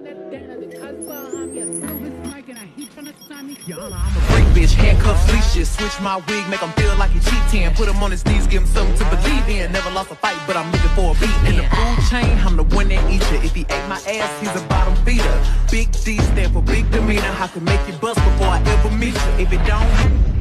I'm a freak bitch, handcuffs, leashes. Switch my wig, make him feel like he cheating. Put him on his knees, give him something to believe in. Never lost a fight, but I'm looking for a beat. In the food chain, I'm the one that eats you. If he ate my ass, he's a bottom feeder. Big D stand for big demeanor. I can make you bust before I ever meet you. If it don't